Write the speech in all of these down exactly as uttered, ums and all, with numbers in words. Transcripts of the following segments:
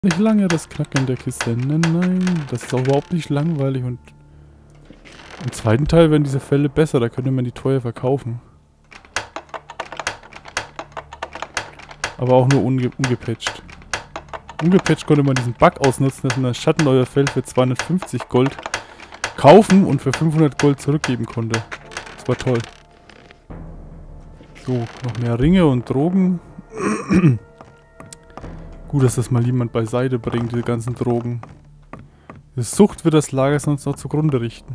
Nicht lange das Knacken der Kiste. Nein, nein. Das ist auch überhaupt nicht langweilig und im zweiten Teil werden diese Fälle besser. Da könnte man die teuer verkaufen. Aber auch nur unge ungepatcht. Ungepatcht konnte man diesen Bug ausnutzen, dass man das Schattenläuferfell für zweihundertfünfzig Gold kaufen und für fünfhundert Gold zurückgeben konnte. Das war toll. So, noch mehr Ringe und Drogen. Gut, dass das mal jemand beiseite bringt, diese ganzen Drogen. Die Sucht wird das Lager sonst noch zugrunde richten.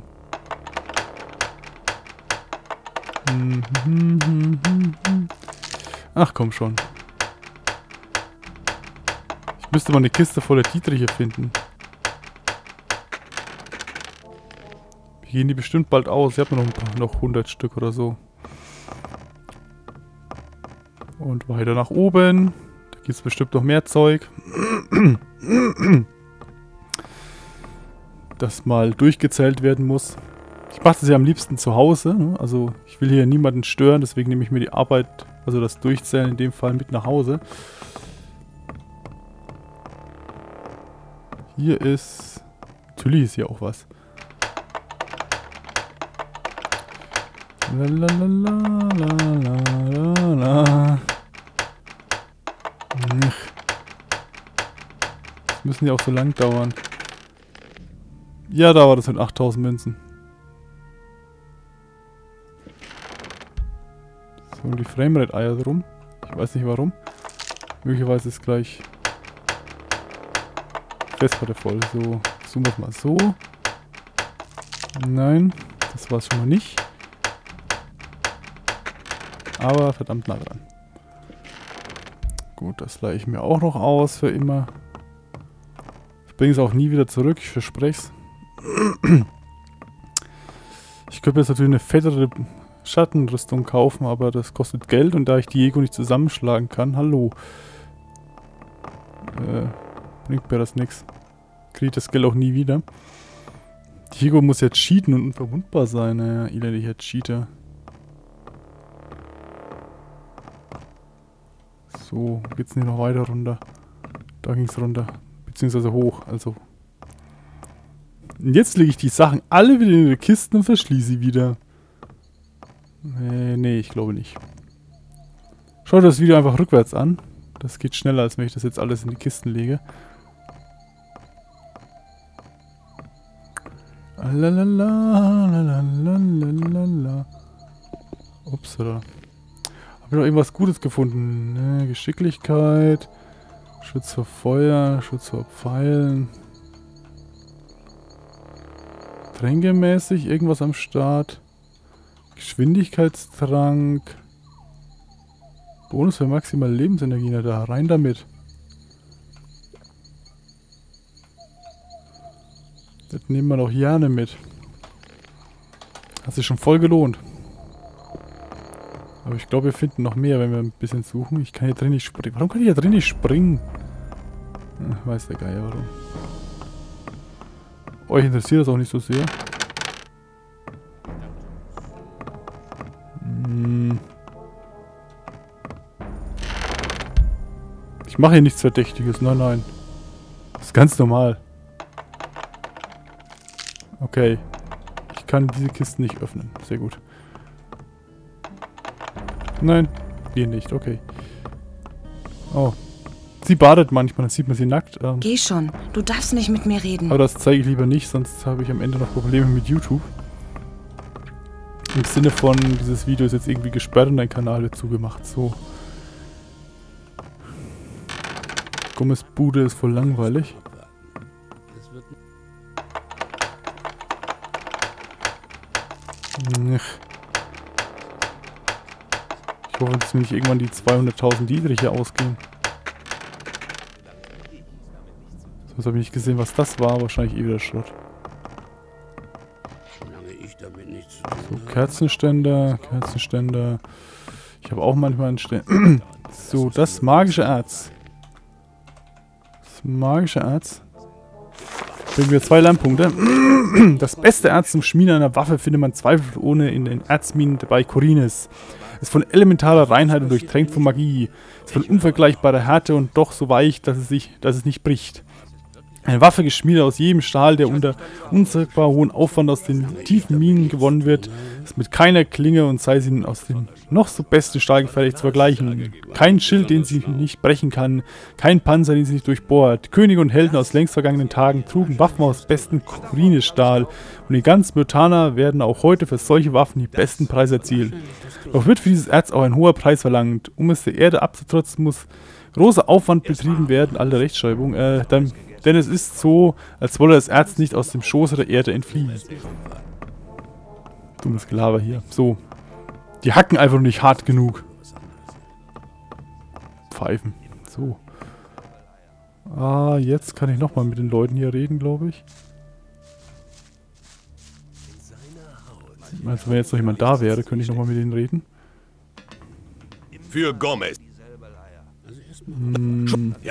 Ach komm schon. Ich müsste mal eine Kiste voller Dietriche finden. Wir gehen die bestimmt bald aus. Ich habe noch ein paar, noch hundert Stück oder so. Und weiter nach oben. Da gibt es bestimmt noch mehr Zeug. Das mal durchgezählt werden muss. Ich mache das ja am liebsten zu Hause. Ne? Also ich will hier niemanden stören, deswegen nehme ich mir die Arbeit, also das Durchzählen in dem Fall mit nach Hause. Hier ist... Natürlich ist hier auch was. Lalalala. Das müssen ja auch so lang dauern. Ja, da war das mit achttausend Münzen. So, um die Framerate-Eier drum. Ich weiß nicht warum. Möglicherweise ist gleich Festplatte voll. So, zoomen wir es mal so. Nein, das war es schon mal nicht. Aber verdammt nah dran. Gut, das leihe ich mir auch noch aus für immer. Ich bringe es auch nie wieder zurück, ich verspreche es. Ich könnte jetzt natürlich eine fettere Schattenrüstung kaufen, aber das kostet Geld und da ich Diego nicht zusammenschlagen kann, hallo. Äh, bringt mir das nichts. Kriege ich das Geld auch nie wieder. Diego muss jetzt cheaten und unverwundbar sein, naja, elendiger Cheater. So, wo geht's denn hier noch weiter runter? Da ging's runter. Beziehungsweise hoch, also. Und jetzt lege ich die Sachen alle wieder in die Kisten und verschließe sie wieder. Nee, nee, ich glaube nicht. Schaut das Video einfach rückwärts an. Das geht schneller, als wenn ich das jetzt alles in die Kisten lege. Lalalala. Ups, oder? Habe ich noch irgendwas Gutes gefunden? Ne, Geschicklichkeit. Schutz vor Feuer, Schutz vor Pfeilen. Tränkemäßig irgendwas am Start. Geschwindigkeitstrank. Bonus für maximale Lebensenergie. Na da, rein damit. Das nehmen wir doch gerne mit. Hat sich schon voll gelohnt. Aber ich glaube, wir finden noch mehr, wenn wir ein bisschen suchen. Ich kann hier drin nicht springen. Warum kann ich hier drin nicht springen? Ach, weiß der Geier warum. Euch interessiert das auch nicht so sehr. Hm. Ich mache hier nichts Verdächtiges. Nein, nein. Das ist ganz normal. Okay. Ich kann diese Kisten nicht öffnen. Sehr gut. Nein, wir nicht. Okay. Oh. Sie badet manchmal, dann sieht man sie nackt. Ähm, Geh schon. Du darfst nicht mit mir reden. Aber das zeige ich lieber nicht, sonst habe ich am Ende noch Probleme mit YouTube. Im Sinne von, dieses Video ist jetzt irgendwie gesperrt und dein Kanal wird zugemacht. So. Gommes Bude ist voll langweilig. Ich hoffe, dass mir nicht irgendwann die zweihunderttausend Dietriche ausgehen. So, jetzt habe ich nicht gesehen, was das war. Wahrscheinlich eh wieder Schrott. So, Kerzenständer, Kerzenständer. Ich habe auch manchmal einen Ständer. So, das magische Erz. Das magische Erz. Bringen wir zwei Lernpunkte. Das beste Erz zum Schmieden einer Waffe findet man zweifelsohne in den Erzminen bei Khorinis. ist von elementarer Reinheit und durchtränkt von Magie. Ist von unvergleichbarer Härte und doch so weich, dass es, sich, dass es nicht bricht. Eine Waffe geschmiedet aus jedem Stahl, der unter unsagbar hohen Aufwand aus den tiefen Minen gewonnen wird, ist mit keiner Klinge und sei sie aus dem noch so besten Stahl gefertigt zu vergleichen. Kein Schild, den sie nicht brechen kann, kein Panzer, den sie nicht durchbohrt. Könige und Helden aus längst vergangenen Tagen trugen Waffen aus bestem Kurinestahl und in ganz Myrtana werden auch heute für solche Waffen die besten Preise erzielt. Doch wird für dieses Erz auch ein hoher Preis verlangt. Um es der Erde abzutrotzen, muss großer Aufwand betrieben werden, alle Rechtschreibung, äh, dann... Denn es ist so, als wolle das Erz nicht aus dem Schoße der Erde entfliehen. Dummes Gelaber hier. So. Die hacken einfach nicht hart genug. Pfeifen. So. Ah, jetzt kann ich nochmal mit den Leuten hier reden, glaube ich. Also wenn jetzt noch jemand da wäre, könnte ich nochmal mit denen reden. Für Gomez. Hm. Ja.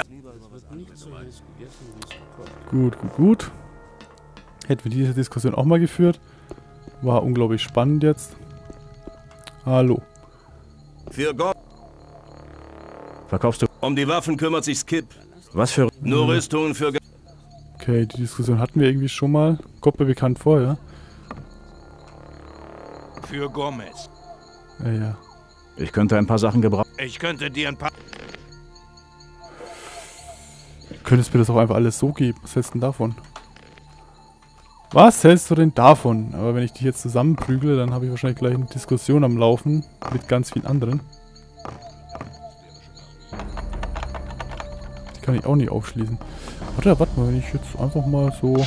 Gut, gut, gut. Hätten wir diese Diskussion auch mal geführt. War unglaublich spannend jetzt. Hallo. Für Gott. Verkaufst du? Um die Waffen kümmert sich Skip. Was für... Nur Rüstungen für... Ge Okay, die Diskussion hatten wir irgendwie schon mal. Kommt mir bekannt vor, ja? Für Gomez. Ja, ja. Ich könnte ein paar Sachen gebrauchen. Ich könnte dir ein paar... Könntest du mir das auch einfach alles so geben? Was hältst du denn davon? Was hältst du denn davon? Aber wenn ich dich jetzt zusammenprügle, dann habe ich wahrscheinlich gleich eine Diskussion am Laufen mit ganz vielen anderen. Die kann ich auch nicht aufschließen. Warte, warte mal, wenn ich jetzt einfach mal so...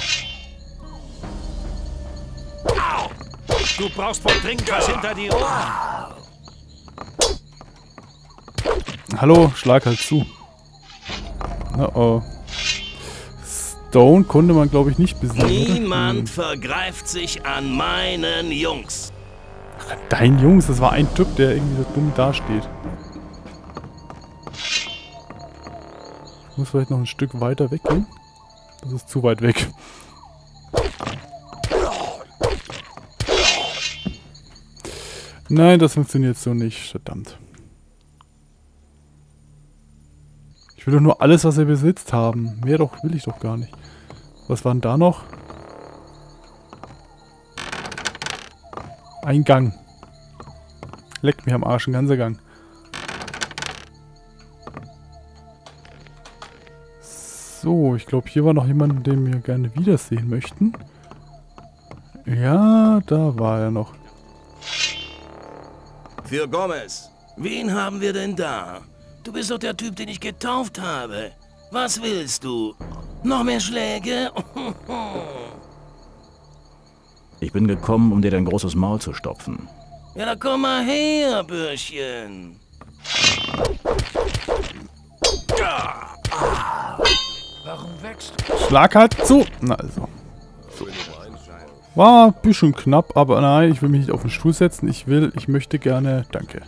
Du brauchst wohl dringend was hinter die Ohren. Hallo, schlag halt zu. Oh oh. Stone konnte man, glaube ich, nicht besiegen. Niemand Hm. vergreift sich an meinen Jungs. Ach, dein Jungs, das war ein Typ, der irgendwie so dumm dasteht. Ich muss vielleicht noch ein Stück weiter weggehen. Das ist zu weit weg. Nein, das funktioniert so nicht. Verdammt. Ich will doch nur alles, was er besitzt, haben. Mehr doch will ich doch gar nicht. Was war denn da noch? Ein Gang. Leckt mich am Arsch, ein ganzer Gang. So, ich glaube, hier war noch jemand, den wir gerne wiedersehen möchten. Ja, da war er noch. Für Gomez. Wen haben wir denn da? Du bist doch der Typ, den ich getauft habe. Was willst du? Noch mehr Schläge? Ich bin gekommen, um dir dein großes Maul zu stopfen. Ja, dann komm mal her, Bürschchen. Warum wächst Schlag halt zu. Na also. So. War ein bisschen knapp, aber nein, ich will mich nicht auf den Stuhl setzen. Ich will, ich möchte gerne, danke.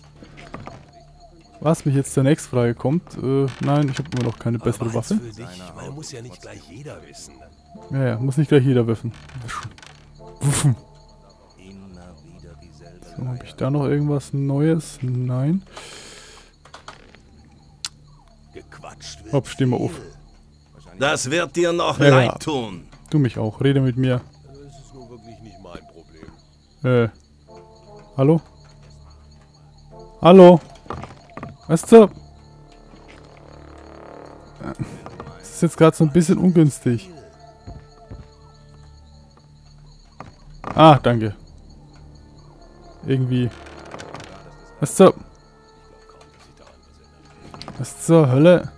Was mich jetzt zur nächsten Frage kommt, äh, nein, ich habe immer noch keine bessere Waffe. Muss ja nicht gleich jeder wissen. Ja, ja, muss nicht gleich jeder wiffen. Wuffen. So, habe ich da noch irgendwas Neues? Nein. Hopp, steh mal auf. Das wird dir noch Ja, leid ja. tun. Du mich auch, rede mit mir. Das ist nun wirklich nicht mein Problem. Äh. Hallo? Hallo? Weißt du? Das ist jetzt gerade so ein bisschen ungünstig. Ah, danke. Irgendwie. Was zur... Was zur Hölle?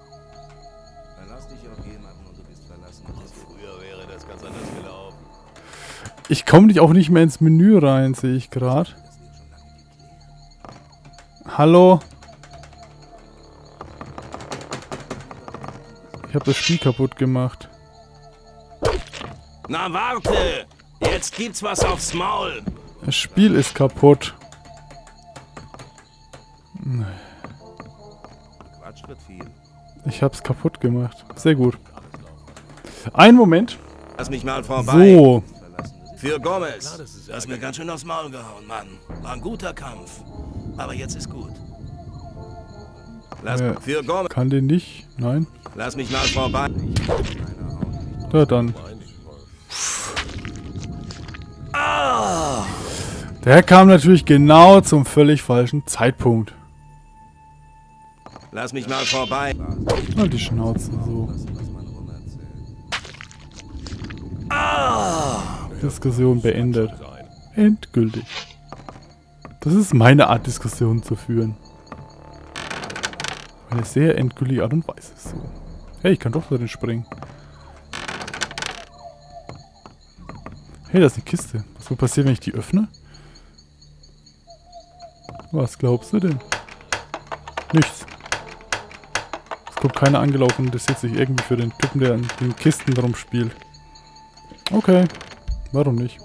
Früher wäre das ganz anders gelaufen. Ich komme dich auch nicht mehr ins Menü rein, sehe ich gerade. Hallo? Ich habe das Spiel kaputt gemacht. Na warte! Jetzt gibt's was aufs Maul. Das Spiel ist kaputt. Ich hab's kaputt gemacht. Sehr gut. Einen Moment. Lass mich mal vorbei. So. Für Gomez. Du hast mir ganz schön aufs Maul gehauen, Mann. War ein guter Kampf. Aber jetzt ist gut. Lass Äh, für Gomez. Kann den nicht? Nein? Lass mich mal vorbei. Ja, dann. Ah! Der kam natürlich genau zum völlig falschen Zeitpunkt. Lass mich mal vorbei. Halt die Schnauze, so. Ah! Diskussion beendet. Endgültig. Das ist meine Art, Diskussionen zu führen. Eine sehr endgültige Art und Weise. So. Hey, ich kann doch drin springen. Hey, da ist eine Kiste. Was wird passieren, wenn ich die öffne? Was glaubst du denn? Nichts. Es kommt keiner angelaufen und interessiert sich irgendwie für den Typen, der an den Kisten drum spielt. Okay. Warum nicht?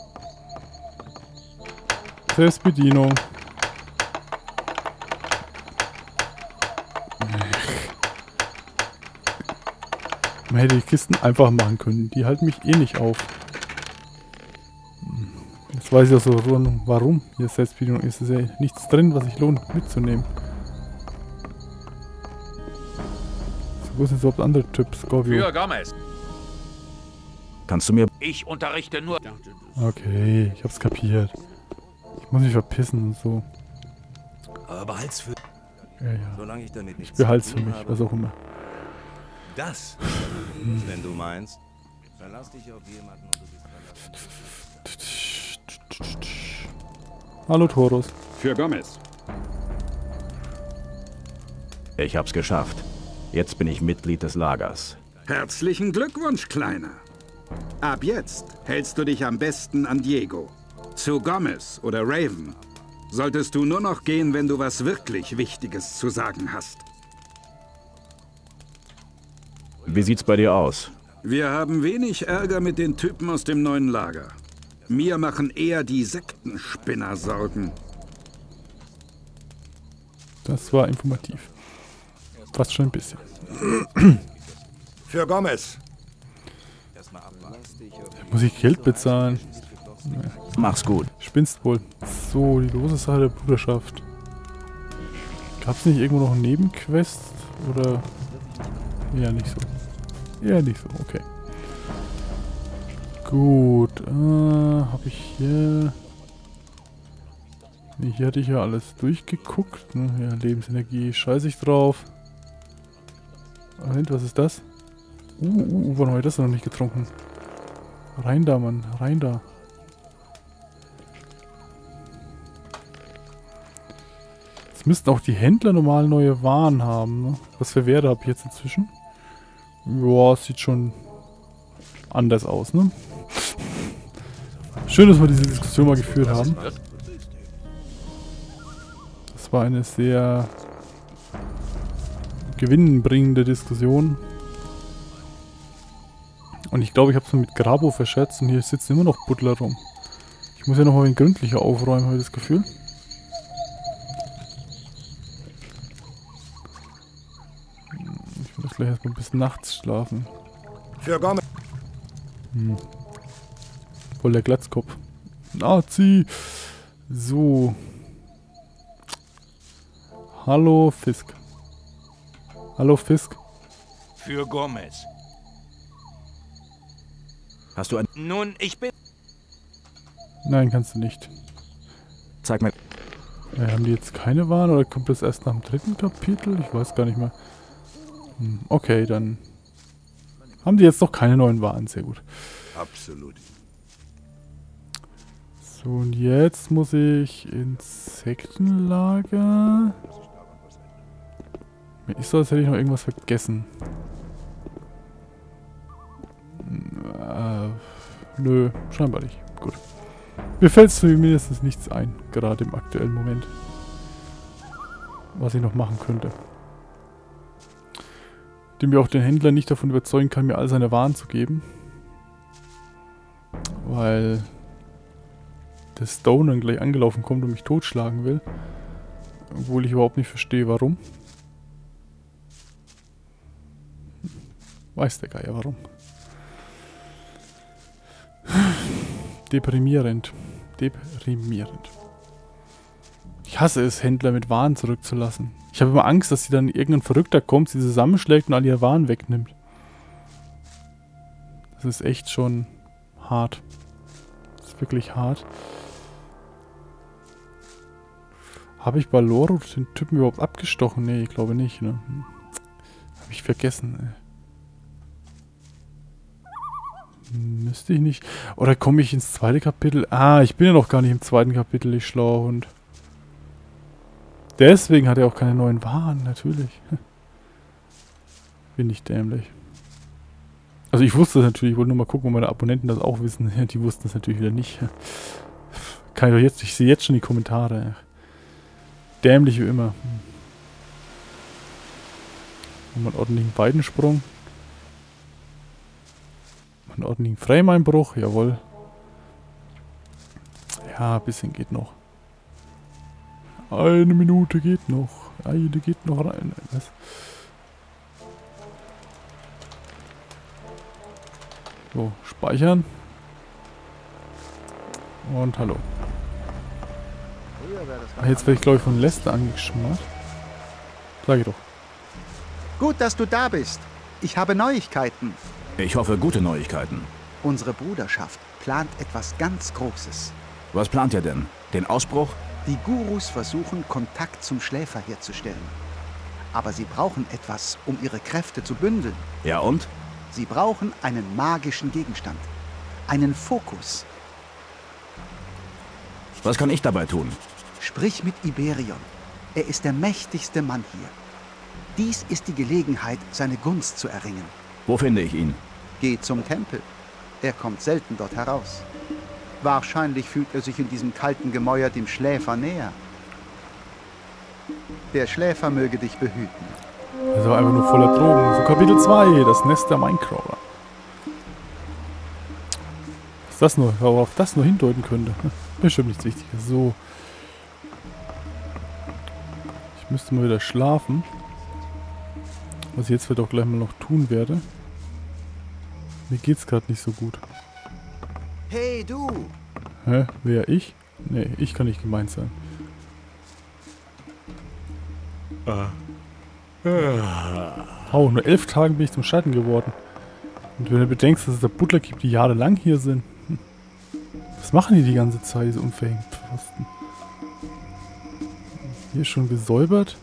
Selbstbedienung. Man hätte die Kisten einfach machen können. Die halten mich eh nicht auf. Jetzt weiß ich auch so, warum. Hier ist Selbstbedienung. Ist ja nichts drin, was sich lohnt mitzunehmen. So, wo sind überhaupt andere Tipps? Scorpio. Für Gomez. Kannst du mir... Ich unterrichte nur... Okay, ich hab's kapiert. Ich muss mich verpissen und so. Aber behalt's für... Ja, ja. Solange ich damit nichts Ich behalt's zu für tun mich, habe. was auch immer. Das, wenn du meinst. Verlass dich auf jemanden und du bist verlassen. Hallo Taurus. Für Gomez. Ich hab's geschafft. Jetzt bin ich Mitglied des Lagers. Herzlichen Glückwunsch, Kleiner. Ab jetzt hältst du dich am besten an Diego. Zu Gomez oder Raven solltest du nur noch gehen, wenn du was wirklich Wichtiges zu sagen hast. Wie sieht's bei dir aus? Wir haben wenig Ärger mit den Typen aus dem neuen Lager. Mir machen eher die Sektenspinner Sorgen. Das war informativ. Fast schon ein bisschen. Für Gomez. Muss ich Geld bezahlen? Mach's gut. Spinnst wohl. So, die lose Sache der Bruderschaft. Gab's nicht irgendwo noch einen Nebenquest? Oder... Ja, nicht so. Ja, nicht so. Okay. Gut. Äh, habe ich hier... Nee, hier hatte ich ja alles durchgeguckt. Ne? Ja, Lebensenergie. Scheiße ich drauf. Moment, was ist das? Uh, uh, uh, warum habe ich das noch nicht getrunken? Rein da, Mann. Rein da. Jetzt müssten auch die Händler normal neue Waren haben. Ne? Was für Werte habe ich jetzt inzwischen? Ja, sieht schon anders aus, ne? Schön, dass wir diese Diskussion mal geführt haben. Das war eine sehr gewinnbringende Diskussion. Und ich glaube, ich habe es mit Grabo verschätzt und hier sitzen immer noch Butler rum. Ich muss ja noch mal ein gründlicher aufräumen, habe ich das Gefühl. Ich muss gleich erstmal bis nachts schlafen. Für Gomez. Hm. Voll der Glatzkopf. Nazi! So. Hallo Fisk. Hallo Fisk. Für Gomez. Hast du ein... Nun, ich bin... Nein, kannst du nicht. Zeig mir... Äh, haben die jetzt keine Waren oder kommt das erst nach dem dritten Kapitel? Ich weiß gar nicht mehr. Hm, okay, dann haben die jetzt noch keine neuen Waren. Sehr gut. Absolut. So, und jetzt muss ich ins Sektenlager. Mir ist so, als hätte ich noch irgendwas vergessen. Äh, nö, scheinbar nicht. Gut. Mir fällt zumindest nichts ein, gerade im aktuellen Moment. Was ich noch machen könnte. Dem mir auch den Händler nicht davon überzeugen kann, mir all seine Waren zu geben. Weil der Stone dann gleich angelaufen kommt und mich totschlagen will. Obwohl ich überhaupt nicht verstehe, warum. Weiß der Geier warum. deprimierend. Deprimierend. Ich hasse es, Händler mit Waren zurückzulassen. Ich habe immer Angst, dass sie dann irgendein Verrückter kommt, sie zusammenschlägt und all ihre Waren wegnimmt. Das ist echt schon hart. Das ist wirklich hart. Habe ich bei Loro den Typen überhaupt abgestochen? Nee, ich glaube nicht, ne? Habe ich vergessen, ey. Müsste ich nicht. Oder komme ich ins zweite Kapitel? Ah, ich bin ja noch gar nicht im zweiten Kapitel, ich schlauer Hund. Deswegen hat er auch keine neuen Waren, natürlich. Bin ich dämlich. Also ich wusste das natürlich, ich wollte nur mal gucken, ob meine Abonnenten das auch wissen. Die wussten das natürlich wieder nicht. Kann ich doch jetzt, ich sehe jetzt schon die Kommentare. Dämlich wie immer. Hm. Einen ordentlichen Beidensprung. Einen ordentlichen Frame-Einbruch, jawohl. Ja, ein bisschen geht noch. Eine Minute geht noch. Eine geht noch rein. Was? So, speichern. Und hallo. Ach, jetzt werde ich, glaube ich, von Lester angeschmarrt. Sag ich doch. Gut, dass du da bist. Ich habe Neuigkeiten. Ich hoffe, gute Neuigkeiten. Unsere Bruderschaft plant etwas ganz Großes. Was plant ihr denn? Den Ausbruch? Die Gurus versuchen, Kontakt zum Schläfer herzustellen. Aber sie brauchen etwas, um ihre Kräfte zu bündeln. Ja und? Sie brauchen einen magischen Gegenstand. Einen Fokus. Was kann ich dabei tun? Sprich mit Iberion. Er ist der mächtigste Mann hier. Dies ist die Gelegenheit, seine Gunst zu erringen. Wo finde ich ihn? Geh zum Tempel. Er kommt selten dort heraus. Wahrscheinlich fühlt er sich in diesem kalten Gemäuer dem Schläfer näher. Der Schläfer möge dich behüten. Das war einfach nur voller Drogen. So Kapitel zwei, das Nest der Minecrawler. Was das nur, worauf das nur hindeuten könnte. Bestimmt nichts Wichtiges. So. Ich müsste mal wieder schlafen. Was ich jetzt vielleicht auch gleich mal noch tun werde. Mir geht's gerade nicht so gut. Hey, du! Hä? Wer? Ich? Nee, ich kann nicht gemeint sein. Oh, nur elf Tage bin ich zum Schatten geworden. Und wenn du bedenkst, dass es da Butler gibt, die jahrelang hier sind. Hm. Was machen die die ganze Zeit, diese unfähigen Pfosten? Hier ist schon gesäubert.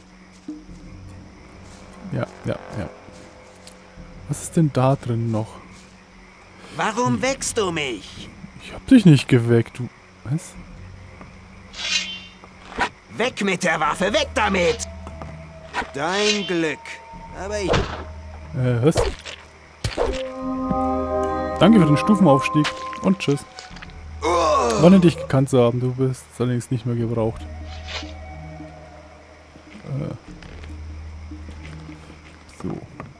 Ja, ja, ja. Was ist denn da drin noch? Warum hm. weckst du mich? Ich hab dich nicht geweckt, du... Was? Weg mit der Waffe, weg damit! Dein Glück. Aber ich... Äh, was? Danke für den Stufenaufstieg und tschüss. Oh. War nicht dich gekannt zu haben, du bist allerdings nicht mehr gebraucht. Äh. So.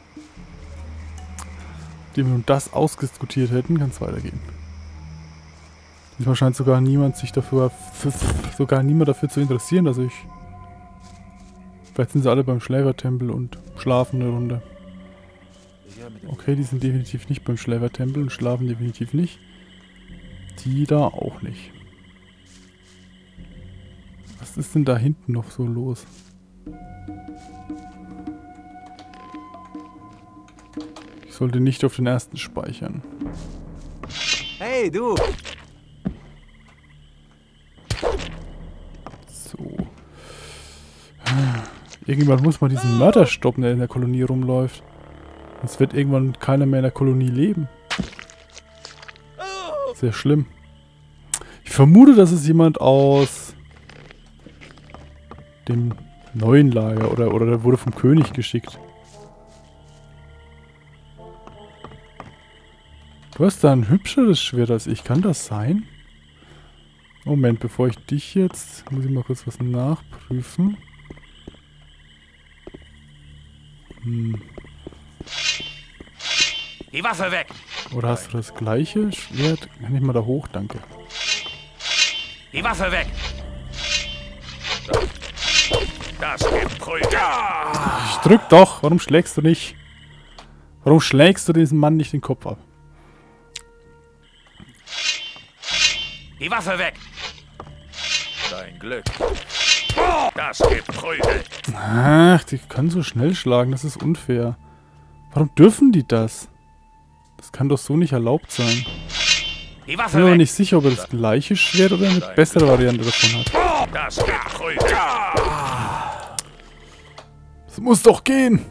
Wenn wir nun das ausdiskutiert hätten, kann es weitergehen. Diesmal scheint sogar niemand sich dafür, sogar niemand dafür zu interessieren, dass ich... Vielleicht sind sie alle beim Schläfertempel und schlafen eine Runde. Okay, die sind definitiv nicht beim Schläfertempel und schlafen definitiv nicht. Die da auch nicht. Was ist denn da hinten noch so los? Ich sollte nicht auf den ersten speichern. Hey, du! So. Irgendwann muss man diesen Mörder stoppen, der in der Kolonie rumläuft. Sonst wird irgendwann keiner mehr in der Kolonie leben. Sehr schlimm. Ich vermute, dass es jemand aus dem neuen Lager oder, oder der wurde vom König geschickt. Du hast da ein hübscheres Schwert als ich. Kann das sein? Moment, bevor ich dich jetzt... Muss ich mal kurz was nachprüfen. Hm. Die Waffe weg! Oder hast du das gleiche Schwert? Kann ich mal da hoch? Danke. Die Waffe weg! Das gibt Prügel. Ich drück doch! Warum schlägst du nicht? Warum schlägst du diesem Mann nicht den Kopf ab? Die Waffe weg! Dein Glück. Das gibt Prügel. Ach, die können so schnell schlagen, das ist unfair. Warum dürfen die das? Das kann doch so nicht erlaubt sein. Die Ich Waffe bin aber weg! nicht sicher, ob er das gleiche Schwert oder eine bessere Variante davon hat. Das gibt Prügel. Das muss doch gehen!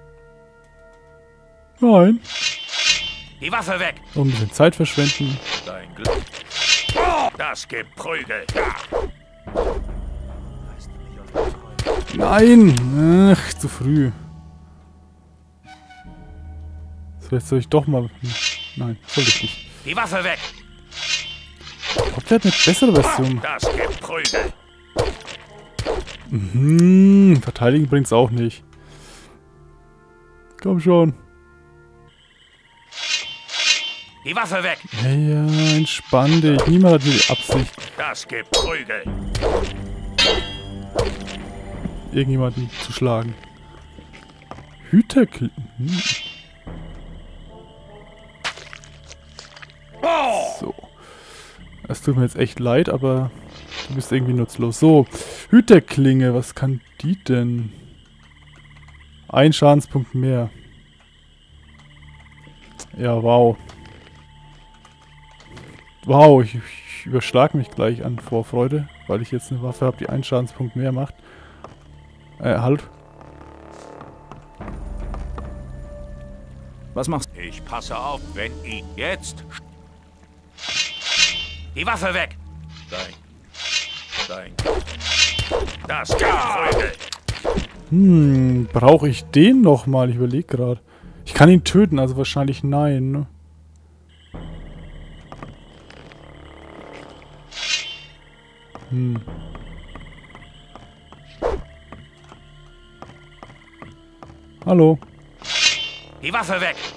Nein. Die Waffe weg! Noch ein bisschen Zeit verschwenden. Dein Glück. Das gibt Prügel. Nein! Ach, zu früh. Vielleicht soll ich doch mal... Nein, soll ich nicht. Die Waffe weg! Ich glaube, der hat eine bessere Version. Das gibt Prügel. Mhm, verteidigen bringt's auch nicht. Komm schon. Die Waffe weg! Ja, ja, entspann dich. Niemand hat die Absicht, Das gibt Prügel. irgendjemanden zu schlagen. Hüterkl... Hm. So. Es tut mir jetzt echt leid, aber du bist irgendwie nutzlos. So, Hüterklinge, was kann die denn? Ein Schadenspunkt mehr. Ja, wow. Wow, ich, ich überschlag mich gleich an Vorfreude, weil ich jetzt eine Waffe habe, die einen Schadenspunkt mehr macht. Äh, halt. Was machst du? Ich passe auf, wenn ihn jetzt... Die Waffe weg! Dein... Dein... Das gibt Prügel. Hm, brauche ich den nochmal? Ich überlege gerade. Ich kann ihn töten, also wahrscheinlich nein, ne? Hm. Hallo. Die Waffe weg!